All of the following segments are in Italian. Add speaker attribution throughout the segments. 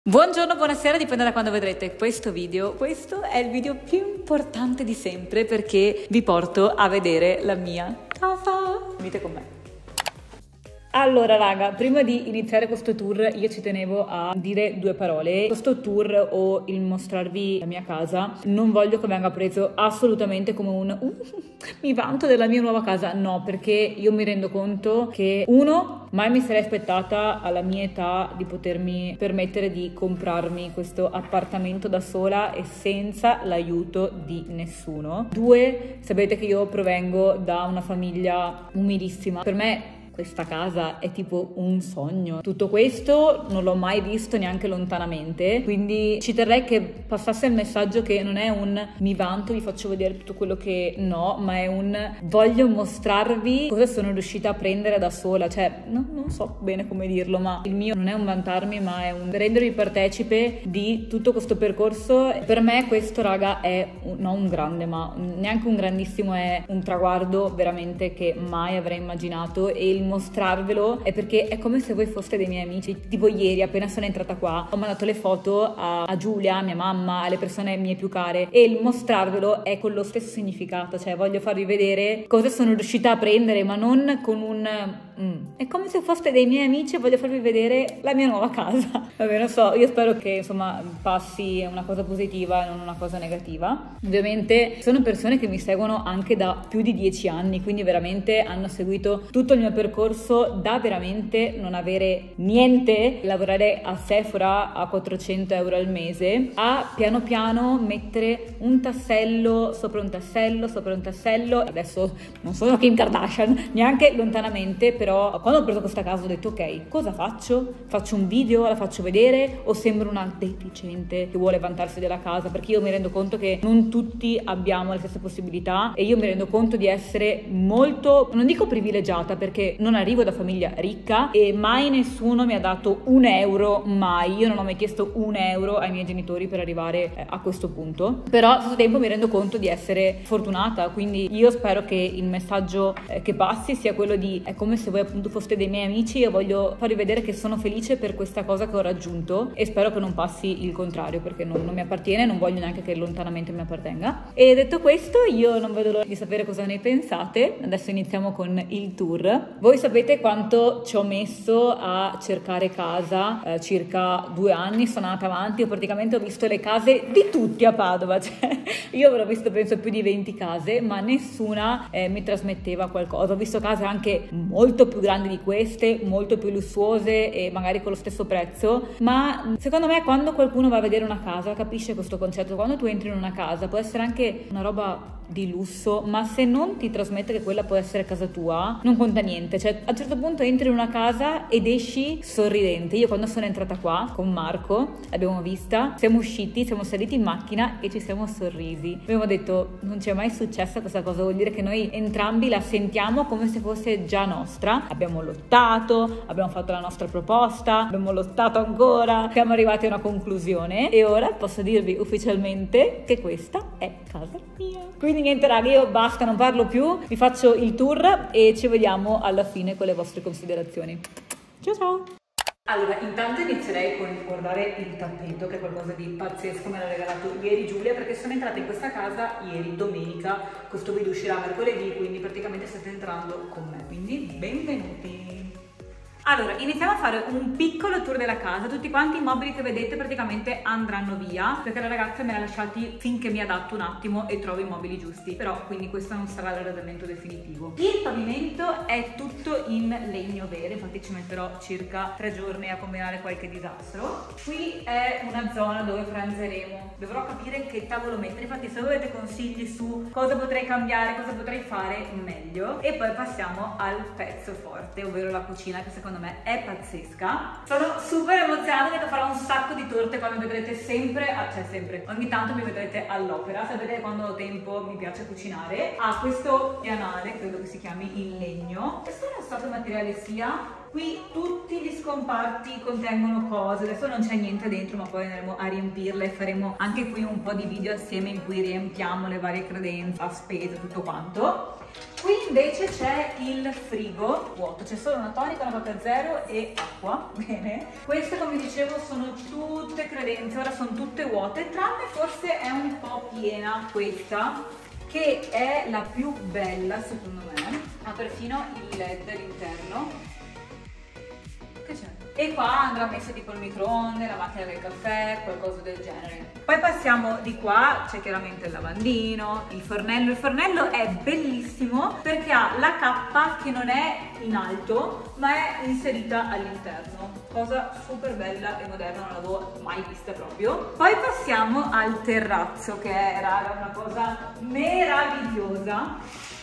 Speaker 1: Buongiorno, buonasera, dipende da quando vedrete questo video. Questo è il video più importante di sempre perché vi porto a vedere la mia casa. Venite con me. Allora raga, prima di iniziare questo tour io ci tenevo a dire due parole. Questo tour o il mostrarvi la mia casa non voglio che venga preso assolutamente come un mi vanto della mia nuova casa, no, perché io mi rendo conto che mai mi sarei aspettata alla mia età di potermi permettere di comprarmi questo appartamento da sola e senza l'aiuto di nessuno. Due, sapete che io provengo da una famiglia umilissima. Per me questa casa è tipo un sogno. Tutto questo non l'ho mai visto neanche lontanamente, quindi ci terrei che passasse il messaggio che non è un mi vanto, vi faccio vedere tutto quello che no, ma è un voglio mostrarvi cosa sono riuscita a prendere da sola. Cioè non so bene come dirlo, ma il mio non è un vantarmi, ma è un rendervi partecipe di tutto questo percorso. Per me questo raga è non un grande, ma neanche un grandissimo, è un traguardo veramente che mai avrei immaginato. E il mostrarvelo è perché è come se voi foste dei miei amici. Tipo ieri appena sono entrata qua ho mandato le foto a Giulia, a mia mamma, alle persone mie più care, e il mostrarvelo è con lo stesso significato. Cioè voglio farvi vedere cosa sono riuscita a prendere, ma non con un è come se foste dei miei amici e voglio farvi vedere la mia nuova casa. Vabbè, non so, io spero che insomma passi una cosa positiva e non una cosa negativa. Ovviamente sono persone che mi seguono anche da più di 10 anni, quindi veramente hanno seguito tutto il mio percorso da veramente non avere niente, lavorare a Sephora a 400 euro al mese, a piano piano mettere un tassello sopra un tassello sopra un tassello. Adesso non sono Kim Kardashian neanche lontanamente, però quando ho preso questa casa ho detto ok, cosa faccio? Faccio un video, la faccio vedere o sembro una deficiente che vuole vantarsi della casa? Perché io mi rendo conto che non tutti abbiamo le stesse possibilità e io mi rendo conto di essere molto, non dico privilegiata perché non arrivo da famiglia ricca e mai nessuno mi ha dato un euro, mai. Io non ho mai chiesto un euro ai miei genitori per arrivare a questo punto, però allo stesso tempo mi rendo conto di essere fortunata, quindi io spero che il messaggio che passi sia quello di è come se voi appunto foste dei miei amici e voglio farvi vedere che sono felice per questa cosa che ho raggiunto e spero che non passi il contrario perché non mi appartiene, non voglio neanche che lontanamente mi appartenga. E detto questo io non vedo l'ora di sapere cosa ne pensate. Adesso iniziamo con il tour. Voi sapete quanto ci ho messo a cercare casa, circa 2 anni sono andata avanti, io praticamente ho visto le case di tutti a Padova, cioè io avrò visto penso più di 20 case, ma nessuna mi trasmetteva qualcosa. Ho visto case anche molto più grandi di queste, molto più lussuose e magari con lo stesso prezzo, ma secondo me quando qualcuno va a vedere una casa capisce questo concetto. Quando tu entri in una casa può essere anche una roba di lusso, ma se non ti trasmette che quella può essere casa tua non conta niente. Cioè a un certo punto entri in una casa ed esci sorridente. Io quando sono entrata qua con Marco l'abbiamo vista, siamo usciti, siamo saliti in macchina e ci siamo sorrisi. Abbiamo detto non ci è mai successa questa cosa, vuol dire che noi entrambi la sentiamo come se fosse già nostra. Abbiamo lottato, abbiamo fatto la nostra proposta, abbiamo lottato ancora, siamo arrivati a una conclusione e ora posso dirvi ufficialmente che questa è casa mia. Quindi niente raga, io basta, non parlo più, vi faccio il tour e ci vediamo alla fine con le vostre considerazioni. Ciao ciao! Allora, intanto inizierei con guardare il tappeto, che è qualcosa di pazzesco, me l'ha regalato ieri Giulia, perché sono entrata in questa casa ieri, domenica. Questo video uscirà mercoledì, quindi praticamente state entrando con me, quindi benvenuti! Allora, iniziamo a fare un piccolo tour della casa. Tutti quanti i mobili che vedete praticamente andranno via perché la ragazza me li ha lasciati finché mi adatto un attimo e trovo i mobili giusti, però quindi questo non sarà l'arredamento definitivo. Il pavimento è tutto in legno vero, infatti ci metterò circa 3 giorni a combinare qualche disastro. Qui è una zona dove pranzeremo, dovrò capire che tavolo mettere, infatti se avete consigli su cosa potrei cambiare, cosa potrei fare meglio. E poi passiamo al pezzo forte, ovvero la cucina, che secondo me è pazzesca. Sono super emozionata perché farò un sacco di torte, qua mi vedrete sempre, cioè sempre, ogni tanto mi vedrete all'opera. Sapete quando ho tempo mi piace cucinare. Ha questo pianale, credo che si chiami in legno. Questo non so che materiale sia, Qui tutti gli scomparti contengono cose, adesso non c'è niente dentro, ma poi andremo a riempirle e faremo anche qui un po' di video assieme in cui riempiamo le varie credenze, la spesa, tutto quanto. Qui invece c'è il frigo vuoto, c'è solo una tonica, una Coca Zero e acqua, bene. Queste, come dicevo, sono tutte credenze, ora sono tutte vuote, tranne forse è un po' piena questa, che è la più bella secondo me, ha perfino il LED all'interno. Che c'è? E qua andrà messo tipo il microonde, la macchina del caffè, qualcosa del genere. Poi passiamo di qua, c'è chiaramente il lavandino, il fornello. Il fornello è bellissimo perché ha la cappa che non è in alto ma è inserita all'interno, cosa super bella e moderna, non l'avevo mai vista proprio. Poi passiamo al terrazzo, che è, raga, una cosa meravigliosa.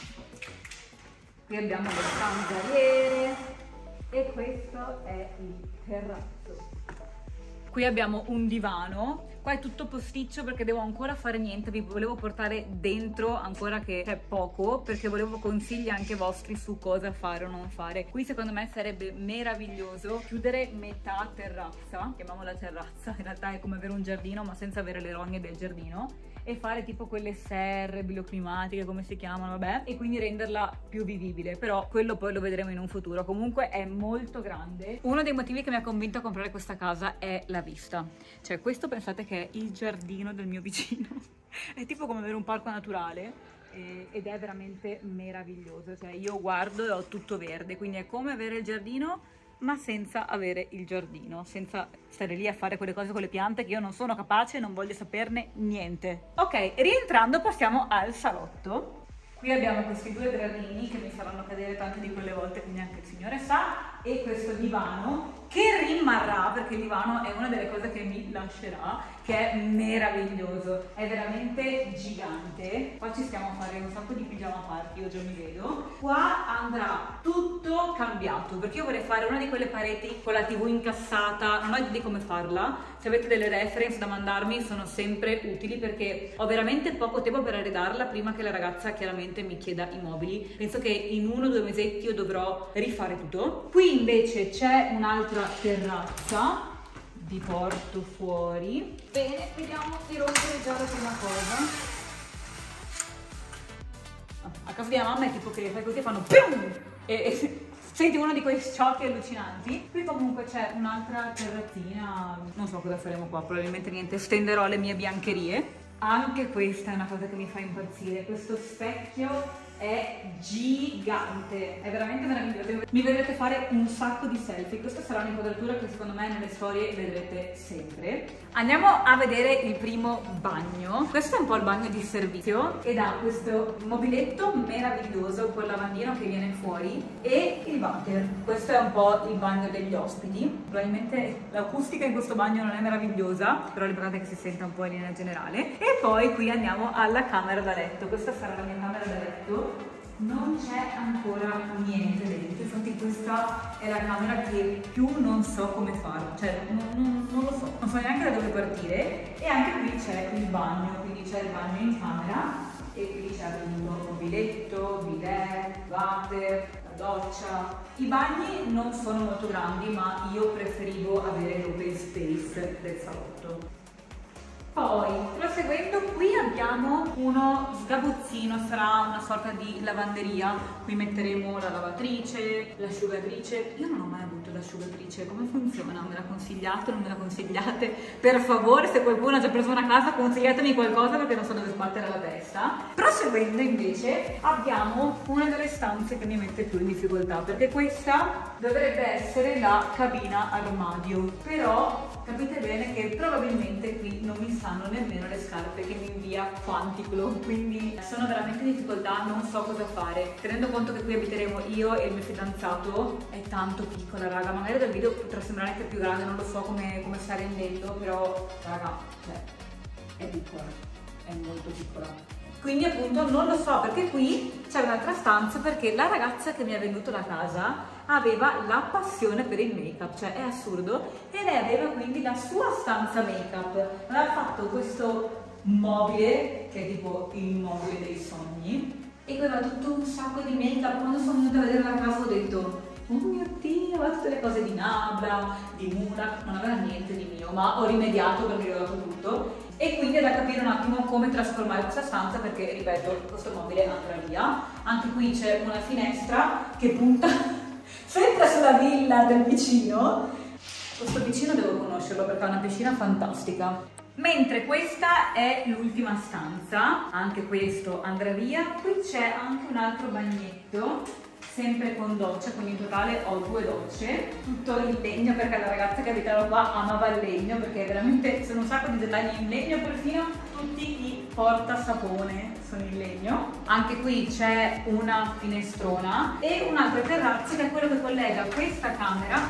Speaker 1: Qui abbiamo le zanzariere e questo è il terrazzo. Qui abbiamo un divano, qua è tutto posticcio perché devo ancora fare niente, vi volevo portare dentro ancora che c'è poco, perché volevo consigli anche vostri su cosa fare o non fare. Qui secondo me sarebbe meraviglioso chiudere metà terrazza, chiamiamola terrazza, in realtà è come avere un giardino ma senza avere le rogne del giardino, e fare tipo quelle serre bioclimatiche, come si chiamano, vabbè, e quindi renderla più vivibile, però quello poi lo vedremo in un futuro. Comunque è molto grande. Uno dei motivi che mi ha convinto a comprare questa casa è la vista, cioè questo pensate che è il giardino del mio vicino è tipo come avere un parco naturale ed è veramente meraviglioso, cioè io guardo e ho tutto verde, quindi è come avere il giardino ma senza avere il giardino, senza stare lì a fare quelle cose con le piante che io non sono capace e non voglio saperne niente. Ok, rientrando passiamo al salotto. Qui abbiamo questi due gradini che mi faranno cadere tante di quelle volte, quindi anche il signore sa, e questo divano che rimarrà, perché il divano è una delle cose che mi lascerà, che è meraviglioso, è veramente gigante. Qua ci stiamo a fare un sacco di pigiama party, io già mi vedo. Qua andrà tutto cambiato, perché io vorrei fare una di quelle pareti con la TV incassata, non ho idea di come farla. Se avete delle reference da mandarmi sono sempre utili, perché ho veramente poco tempo per arredarla prima che la ragazza chiaramente mi chieda i mobili. Penso che in 1 o 2 mesetti io dovrò rifare tutto. Qui invece c'è un'altra terrazza, vi porto fuori. Bene, vediamo di rompere già la prima cosa. A casa di mia mamma è tipo che fai così e fanno PUM! E senti uno di quei sciocchi allucinanti. Qui comunque c'è un'altra terrazzina, non so cosa faremo qua, probabilmente niente, stenderò le mie biancherie. Anche questa è una cosa che mi fa impazzire, questo specchio è gigante, è veramente meraviglioso. Mi vedrete fare un sacco di selfie, questa sarà un'inquadratura che secondo me nelle storie vedrete sempre. Andiamo a vedere il primo bagno. Questo è un po' il bagno di servizio ed ha questo mobiletto meraviglioso col lavandino che viene fuori e il water. Questo è un po' il bagno degli ospiti. Probabilmente l'acustica in questo bagno non è meravigliosa, però l'importante è che si senta un po' in linea generale. E poi qui andiamo alla camera da letto. Questa sarà la mia camera da letto. Non c'è ancora niente dentro, infatti questa è la camera che più non so come fare, cioè non lo so, non so neanche da dove partire. E anche qui c'è il bagno, quindi c'è il bagno in camera e qui c'è appunto mobiletto, bidet, water, la doccia. I bagni non sono molto grandi, ma io preferivo avere l'open space del salotto. Poi, proseguendo, qui abbiamo uno sgabuzzino, sarà una sorta di lavanderia. Qui metteremo la lavatrice, l'asciugatrice. Io non ho mai avuto l'asciugatrice, come funziona? Me la consigliate o non me la consigliate? Per favore, se qualcuno ha già preso una casa, consigliatemi qualcosa perché non so dove sbattere la testa. Proseguendo invece, abbiamo una delle stanze che mi mette più in difficoltà, perché questa dovrebbe essere la cabina armadio, però capite bene che probabilmente qui non mi stanno nemmeno le scarpe che mi invia Quanticlo, quindi sono veramente in difficoltà, non so cosa fare. Tenendo conto che qui abiteremo io e il mio fidanzato, è tanto piccola, raga, magari dal video potrà sembrare anche più grande, non lo so come sta rendendo, però raga, cioè, è piccola, è molto piccola. Quindi appunto non lo so, perché qui c'è un'altra stanza, perché la ragazza che mi ha venduto la casa aveva la passione per il make up, cioè è assurdo, e lei aveva quindi la sua stanza make up. Aveva fatto questo mobile che è tipo il mobile dei sogni e aveva tutto un sacco di make up. Quando sono venuta a vedere la casa ho detto oh mio Dio, ma tutte le cose di Nabla, di Murak, non aveva niente di mio, ma ho rimediato perché gli ho dato tutto. E quindi è da capire un attimo come trasformare questa stanza perché, ripeto, questo mobile andrà via. Anche qui c'è una finestra che punta sempre sulla villa del vicino. Questo vicino devo conoscerlo perché ha una piscina fantastica. Mentre questa è l'ultima stanza, anche questo andrà via. Qui c'è anche un altro bagnetto, sempre con doccia, quindi in totale ho 2 docce, tutto in legno perché la ragazza che abitava qua amava il legno perché veramente sono un sacco di dettagli in legno, perfino tutti i portasapone sono in legno. Anche qui c'è una finestrona e un'altra terrazza che è quello che collega questa camera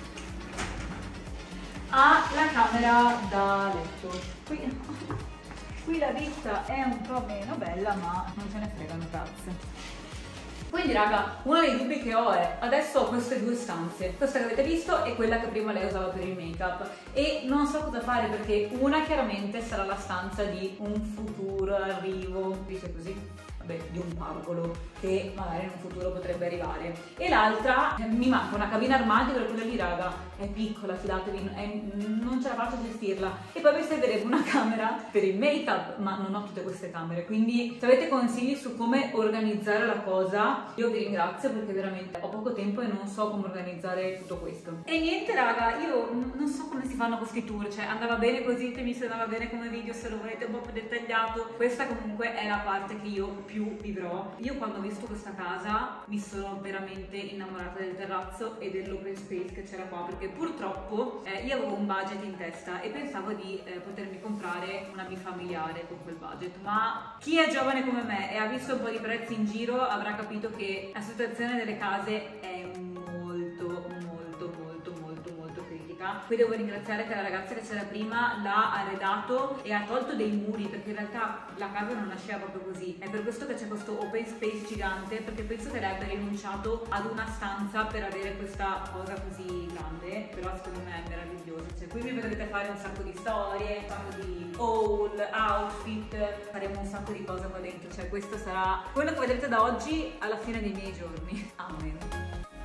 Speaker 1: alla camera da letto. Qui la vista è un po' meno bella, ma non ce ne frega un cazzo. Quindi raga, uno dei dubbi che ho è, adesso ho queste 2 stanze, questa che avete visto e quella che prima lei usava per il make up e non so cosa fare perché una chiaramente sarà la stanza di un futuro arrivo, dice così? Di un pargolo che magari in un futuro potrebbe arrivare e l'altra mi manca una cabina armadio perché quella lì raga è piccola, fidatevi, non ce la faccio a gestirla e poi mi servirebbe una camera per il make up ma non ho tutte queste camere, quindi se avete consigli su come organizzare la cosa io vi ringrazio perché veramente ho poco tempo e non so come organizzare tutto questo. E niente raga, io non so come si fanno questi tour, cioè andava bene così, ditemi se andava bene come video, se lo volete un po' più dettagliato. Questa comunque è la parte che io più vivrò. Io quando ho visto questa casa mi sono veramente innamorata del terrazzo e dell'open space che c'era qua perché purtroppo io avevo un budget in testa e pensavo di potermi comprare una bifamiliare con quel budget, ma chi è giovane come me e ha visto un po' di prezzi in giro avrà capito che la situazione delle case è molto critica. Qui devo ringraziare che la ragazza che c'era prima l'ha arredato e ha tolto dei muri perché in realtà la casa non nasceva proprio così. È per questo che c'è questo open space gigante perché penso che lei abbia rinunciato ad una stanza per avere questa cosa così grande, però secondo me è meraviglioso. Cioè qui vi potrete fare un sacco di storie, un sacco di haul, outfit, faremo un sacco di cose qua dentro. Cioè questo sarà quello che vedrete da oggi alla fine dei miei giorni. Amen.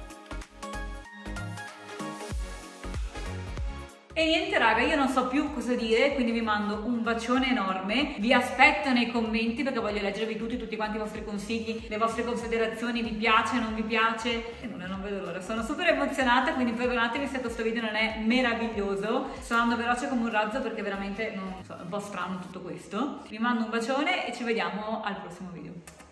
Speaker 1: E niente raga, io non so più cosa dire, quindi vi mando un bacione enorme, vi aspetto nei commenti perché voglio leggervi tutti quanti i vostri consigli, le vostre considerazioni, vi piace, non vi piace, e non vedo l'ora, sono super emozionata, quindi perdonatemi se questo video non è meraviglioso, sto andando veloce come un razzo perché veramente non so, è un po' strano tutto questo. Vi mando un bacione e ci vediamo al prossimo video.